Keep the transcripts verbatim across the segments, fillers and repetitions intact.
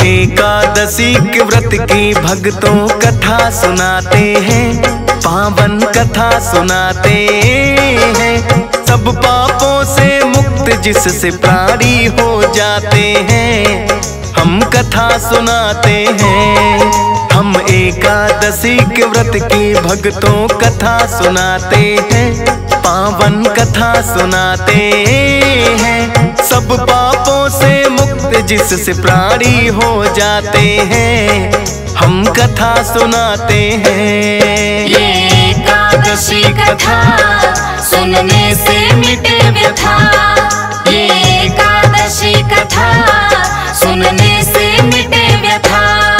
एकादशी के व्रत की भक्तों कथा सुनाते हैं, पावन कथा सुनाते हैं। सब पापों से मुक्त जिससे प्राणी हो जाते हैं, हम कथा सुनाते हैं। हम एकादशी के व्रत की भक्तों कथा सुनाते हैं, पावन कथा सुनाते हैं। सब पापों से मुक्त जिससे प्राणी हो जाते हैं, हम कथा सुनाते हैं। ये एकादशी कथा सुनने से मिटे व्यथा, ये एकादशी कथा सुनने से मिटे व्यथा।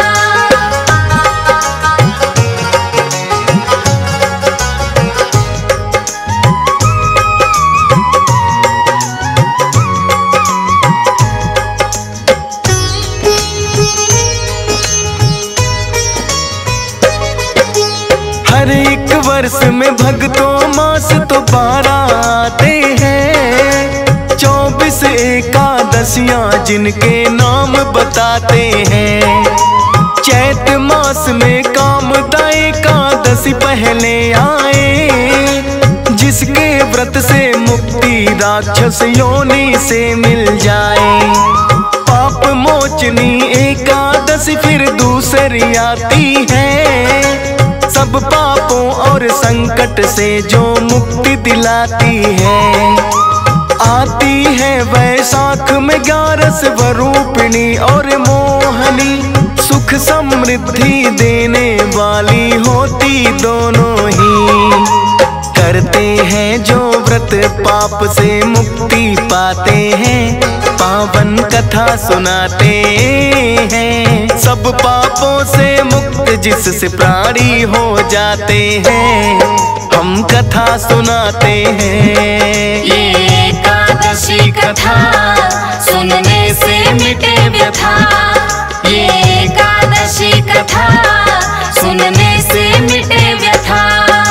हर एक वर्ष में भक्तों मास तो बारह आते हैं, चौबीस एकादशियां जिनके नाम बताते हैं। चैत मास में कामदा एकादशी पहले आए, जिसके व्रत से मुक्ति राक्षस योनि से मिल जाए। पाप मोचनी एकादशी फिर दूसरी आती है, सब पापों और संकट से जो मुक्ति दिलाती है। आती है वैशाख में ग्यारह स्वरूपिणी और मोहनी, सुख समृद्धि देने वाली होती दोनों ही। करते हैं जो व्रत पाप से मुक्ति पाते हैं, पावन कथा सुनाते हैं। सब पापों से मुक्त जिससे प्राणी हो जाते हैं, हम कथा सुनाते हैं। ये एकादशी कथा सुनने से मिटे व्यथा, ये एकादशी कथा सुनने से मिटे व्यथा।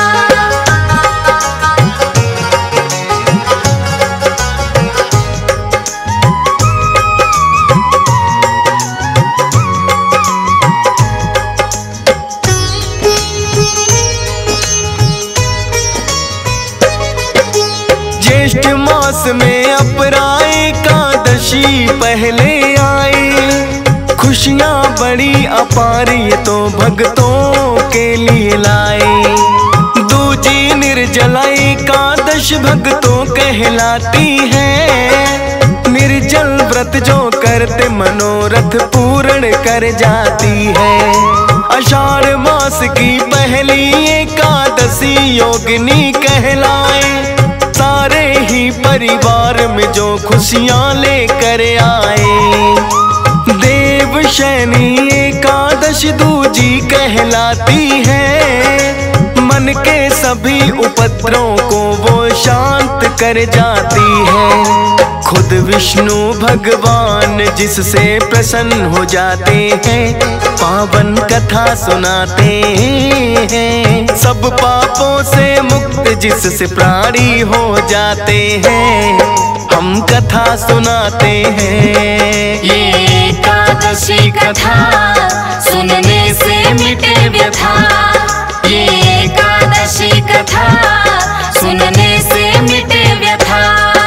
ज्येष्ठ मास में अपरा एकादशी पहले आई, खुशियाँ बड़ी अपार ये तो भक्तों के लिए लाई। दूजी निर्जला एकादश भक्तों कहलाती है, निर्जल व्रत जो करते मनोरथ पूर्ण कर जाती है। आषाढ़ मास की पहली एकादशी योगिनी कहलाए, सारे ही परिवार में जो खुशियाँ लेकर आए। देव शयनी एकादश दूजी कहलाती है, मन के सभी उपद्रवों को वो शांत कर जाती है। खुद विष्णु भगवान जिससे प्रसन्न हो जाते हैं, पावन कथा सुनाते हैं। सब पापों से मुक्त जिससे प्राणी हो जाते हैं, हम कथा सुनाते हैं। ये एकादशी कथा सुनने से मिटे व्यथा, ये एकादशी कथा सुनने से मिटे व्यथा।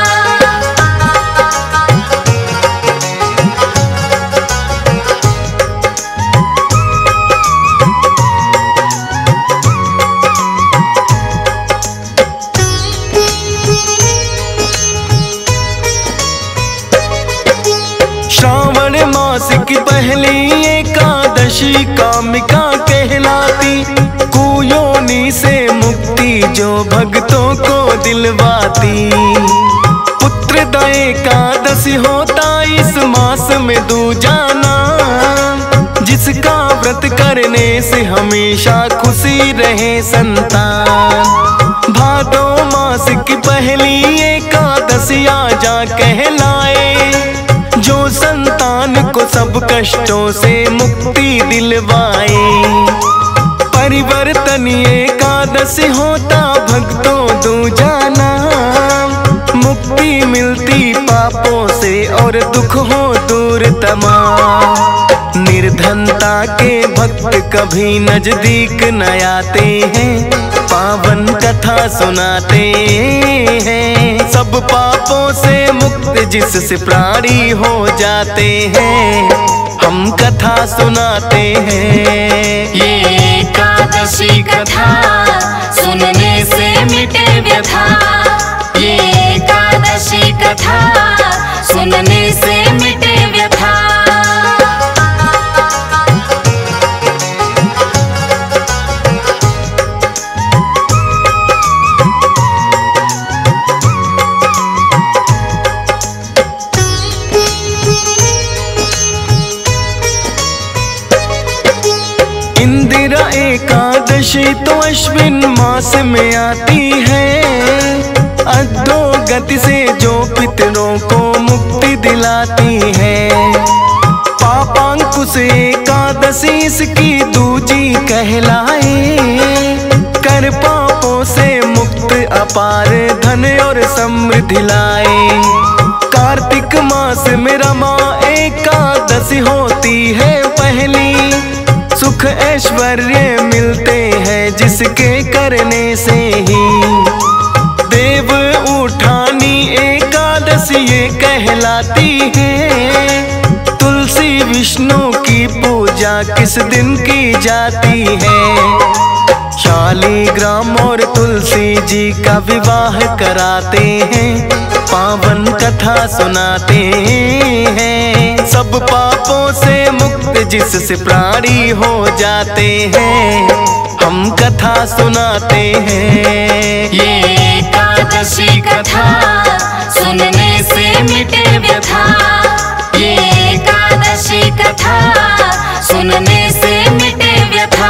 श्रावण मास की पहली एकादशी कामिका कहलाती, कुयोनि से मुक्ति जो भक्तों को दिलवाती। पुत्रदा एकादशी होता इस मास में दूजा नाम, जिसका व्रत करने से हमेशा खुशी रहे संतान। भादो मास की पहली एकादशी आजा कहलाए, जो संतान को सब कष्टों से मुक्ति दिलवाए। परिवर्तन एकादशी होता भक्तों दूजा नाम, मुक्ति मिलती पापों से और दुख हो दूर तमाम। संता के भक्त कभी नजदीक न आते हैं, पावन कथा सुनाते हैं। सब पापों से मुक्त जिससे प्राणी हो जाते हैं, हम कथा सुनाते हैं। ये एकादशी कथा सुनने से मिटे व्यथा, ये एकादशी कथा सुनने से मिटे व्यथा। इंदिरा एकादशी तो अश्विन मास में आती है, अधोगति से जो पितरों को मुक्ति दिलाती है। पापांकुश एकादशी इसकी दूजी कहलाए, कर पापों से मुक्त अपार धन और समृद्धि लाए। कार्तिक मास में रमा एकादशी होती है पहली, सुख ऐश्वर्य मिलते हैं जिसके करने से ही। देव उठानी एकादशी ये कहलाती है, तुलसी विष्णु की पूजा किस दिन की जाती है। शालिग्राम और तुलसी जी का विवाह कराते हैं, पावन कथा सुनाते हैं। सब पापों से मुक्त जिससे प्राणी हो जाते हैं, हम कथा सुनाते हैं। ये एकादशी कथा सुनने से मिटे व्यथा, ये एकादशी कथा सुनने से मिटे व्यथा।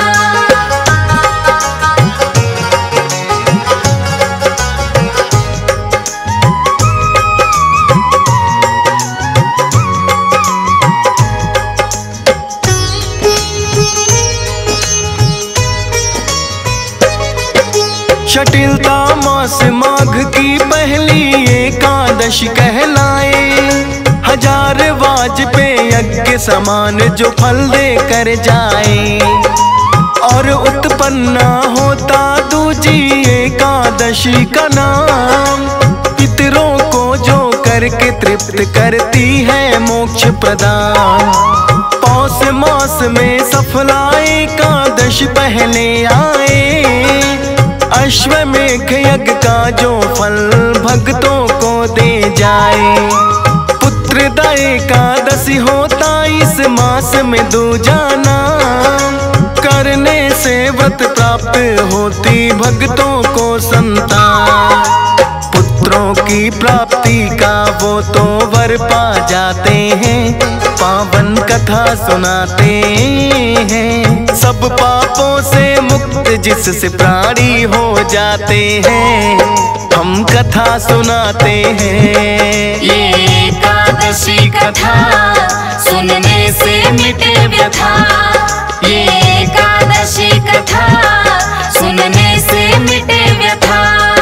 जटिलता मास माघ की पहली एकादशी कहलाए, हजार वाजपेय यज्ञ समान जो फल दे कर जाए। और उत्पन्न होता दूजी एकादशी का नाम, पितरों को जो करके तृप्त करती है मोक्ष प्रदान। पौष मास में सफला एकादशी पहले आए, अश्वमेघ यज्ञ का जो फल भक्तों को दे जाए। पुत्रदा एकादशी होता इस मास में दूजा नाम, करने से व्रत प्राप्त होती भक्तों को संतान। पुत्रों की प्राप्ति का वो तो वर पा जाते हैं, पावन कथा सुनाते हैं। सब पापों से मुक्त जिससे प्राणी हो जाते हैं, हम कथा सुनाते हैं। ये एकादशी कथा सुनने से मिटे व्यथा, ये एकादशी कथा सुनने से मिटे व्यथा।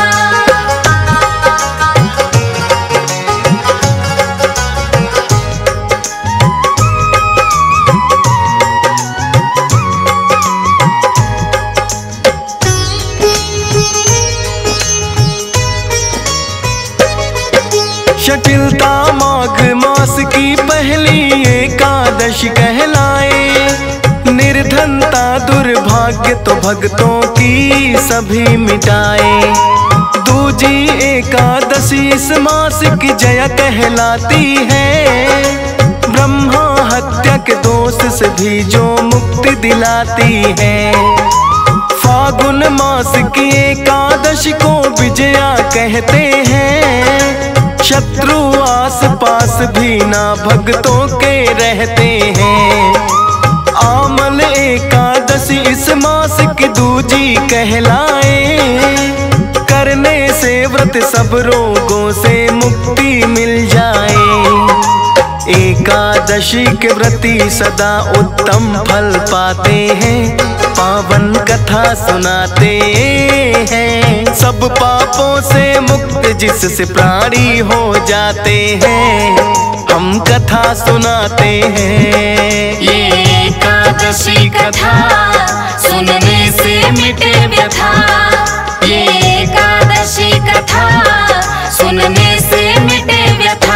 जटिलता माघ मास की पहली एकादशी कहलाए, निर्धनता दुर्भाग्य तो भक्तों की सभी मिटाए। दूजी एकादशी इस मास की जया कहलाती है, ब्रह्मा हत्या के दोष से भी जो मुक्ति दिलाती है। फागुन मास की एकादशी को विजया कहते हैं, शत्रु आस पास भी ना भक्तों के रहते हैं। आमल एकादशी इस मास की दूजी कहलाए, करने से व्रत सब रोगों से मुक्ति मिल जाए। एकादशी के व्रती सदा उत्तम फल पाते हैं, पावन कथा सुनाते हैं। सब पापों से मुक्त जिससे प्राणी हो जाते हैं, हम कथा सुनाते हैं। ये कथा सुनने से मिटे व्यथा। ये एकादशी कथा सुनने से मिटे व्यथा।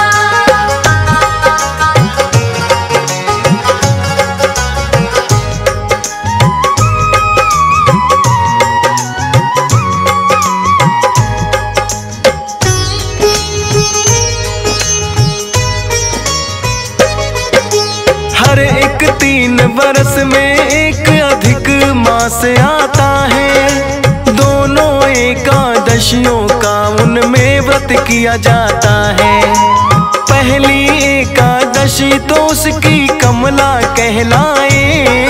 हर एक तीन वर्ष में एक अधिक मास आता है। दोनों एकादशियों का उनमें व्रत किया जाता है। पहली एकादशी तो उसकी कमला कहलाए।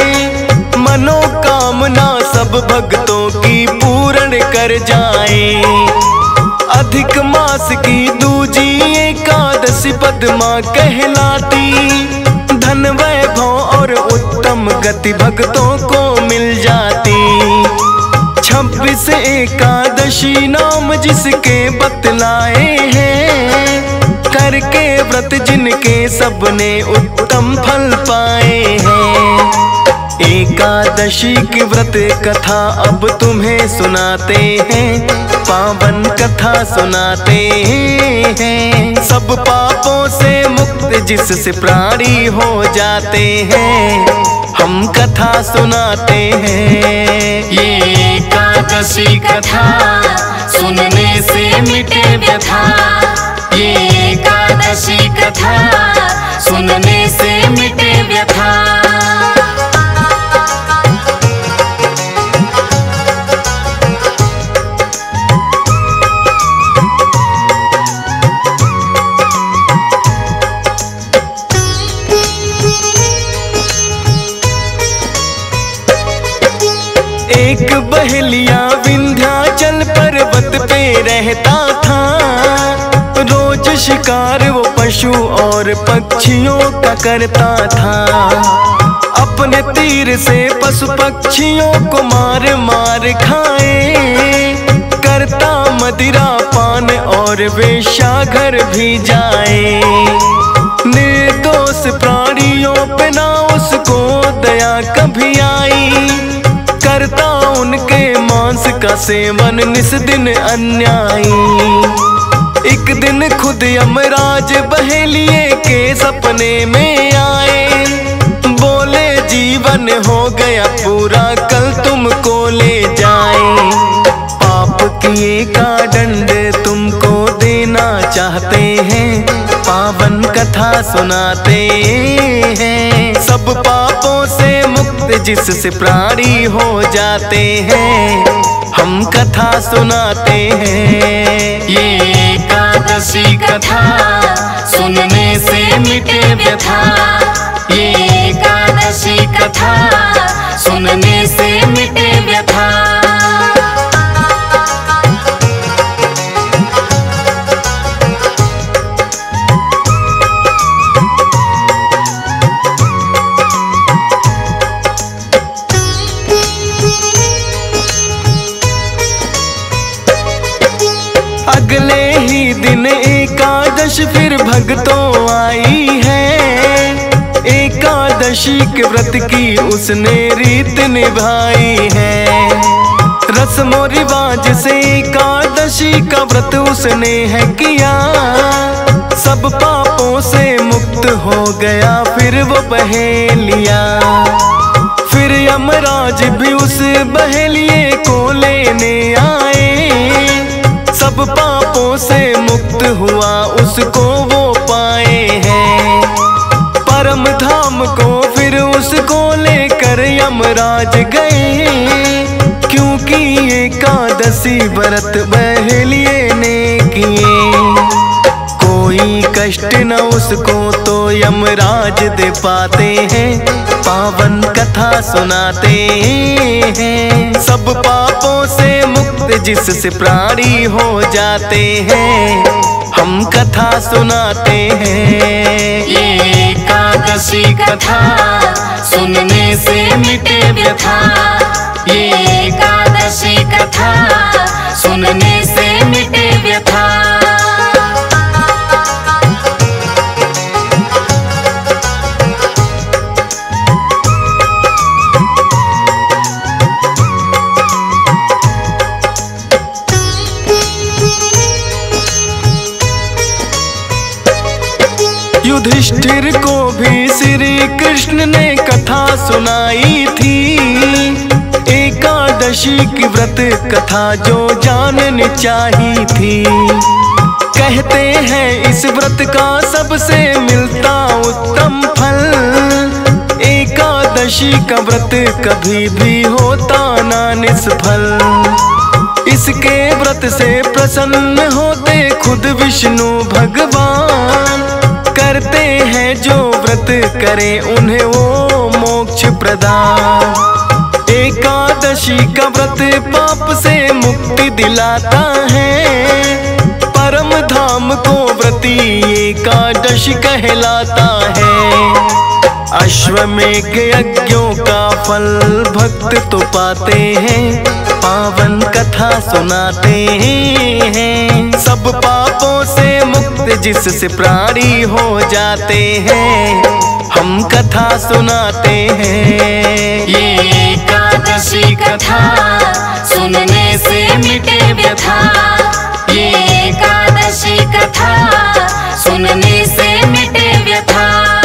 मनोकामना सब भक्तों की पूर्ण कर जाए। अधिक मास की दूजी एकादशी पद्मा कहलाती। धन वैभव और उत्तम गति भक्तों को मिल जाती। छब्बीस एकादशी नाम जिसके बतलाए हैं। करके व्रत जिनके सबने उत्तम फल पाए हैं। एकादशी की व्रत कथा अब तुम्हें सुनाते हैं। पावन कथा सुनाते हैं। सब पापों से मुक्त जिससे प्राणी हो जाते हैं। हम कथा सुनाते हैं। ये एकादशी कथा सुनने से मिटे व्यथा। ये एकादशी कथा सुनने से मिटे व्यथा। एक बहेलिया विंध्याचल पर्वत पे रहता था। रोज शिकार वो पशु और पक्षियों का करता था। अपने तीर से पशु पक्षियों को मार मार खाए। करता मदिरा पान और वेश्याघर भी जाए। निर्दोष प्राणियों पे ना उसको दया कभी आई। करता उनके मांस का सेवन निस दिन अन्यायी। एक दिन खुद यमराज बहेलिए के सपने में आए। बोले जीवन हो गया पूरा कल तुमको ले जाए। पाप किए का दंड तुमको देना चाहते हैं। पावन कथा सुनाते हैं। सब पापों से मुक्त जिससे प्राणी हो जाते हैं। हम कथा सुनाते हैं। ये एकादशी कथा सुनने से मिटे व्यथा। ये एकादशी कथा सुनने से मिटे व्यथा। अगले ही दिन एकादश फिर भक्तों आई है। एकादशी के व्रत की उसने रीत निभाई है। रस्मों रिवाज से एकादशी का व्रत उसने है किया। सब पापों से मुक्त हो गया फिर वो बहेलिया। फिर यमराज भी उस बहेलिए को लेने आए। सब पापों से मुक्त हुआ उसको वो पाए हैं। परम धाम को फिर उसको लेकर यमराज गए। क्योंकि एकादशी व्रत बहेलिए ने किए। कोई कष्ट न उसको तो यमराज दे पाते हैं। पावन कथा सुनाते हैं। सब पापों से मुक्त जिससे प्राणी हो जाते हैं। हम कथा सुनाते हैं। ये एकादशी कथा सुनने से मिटे व्यथा। ये एकादशी कथा सुनने से मिटे व्यथा। युधिष्ठिर को भी श्री कृष्ण ने कथा सुनाई थी। एकादशी की व्रत कथा जो जाननी चाहिए थी। कहते हैं इस व्रत का सबसे मिलता उत्तम फल। एकादशी का व्रत कभी भी होता ना निष्फल। इसके व्रत से प्रसन्न होते खुद विष्णु भगवान। करते हैं जो व्रत करे उन्हें वो मोक्ष प्रदान। एकादशी का व्रत पाप से मुक्ति दिलाता है। परम धाम को व्रती एकादशी कहलाता है। अश्वमेघ यज्ञों का फल भक्त तो पाते हैं। पावन कथा सुनाते हैं। सब पापों से मुक्त जिससे प्राणी हो जाते हैं। हम कथा सुनाते हैं। ये एकादशी कथा सुनने से मिटे व्यथा। ये एकादशी कथा सुनने से मिटे व्यथा।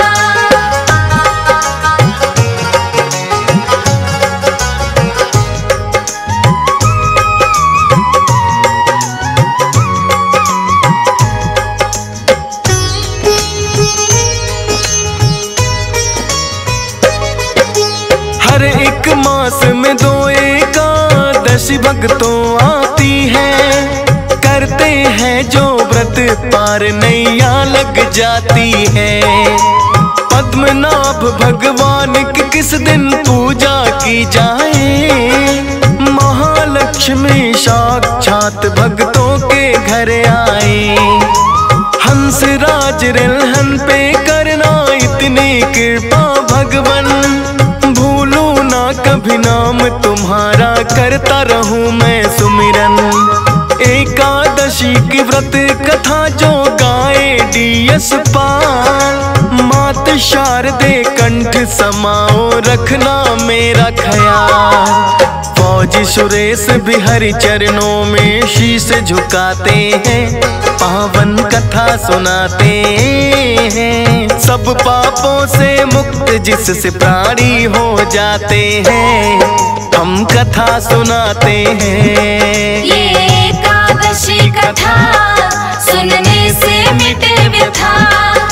हर एक मास में दो एकादशी भक्तों आती है। करते हैं जो व्रत पार नैया लग जाती है। पद्मनाभ भगवान की किस दिन पूजा की जाए। महालक्ष्मी साक्षात भक्तों के घर आए। हंसराज रिलहन पे करना इतनी कृपा भगवन। कभी नाम तुम्हारा करता रहूं मैं सुमिरन। एकादशी की व्रत कथा जो गाए डीएस पाल। मात शारदे कंठ समाओ रखना मेरा ख्याल। फौजी सुरेश भी हरि चरणों में शीश झुकाते हैं। पावन कथा सुनाते हैं। सब पापों से मुक्त जिससे प्राणी हो जाते हैं। हम कथा सुनाते हैं। ये एकादशी कथा सुनने से मिटे व्यथा।